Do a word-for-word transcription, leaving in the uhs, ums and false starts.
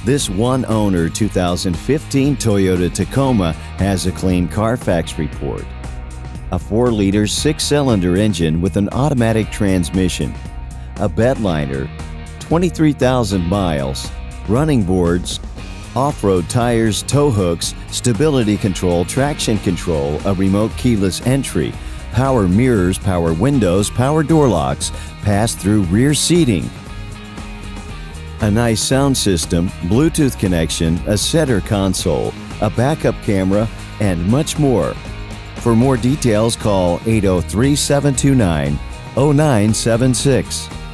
This one-owner two thousand fifteen Toyota Tacoma has a clean Car Fax report. A four liter six-cylinder engine with an automatic transmission, a bed liner, twenty-three thousand miles, running boards, off-road tires, tow hooks, stability control, traction control, a remote keyless entry, power mirrors, power windows, power door locks, pass-through rear seating, a nice sound system, Bluetooth connection, a center console, a backup camera, and much more. For more details, call eight oh three, seven two nine, oh nine seven six.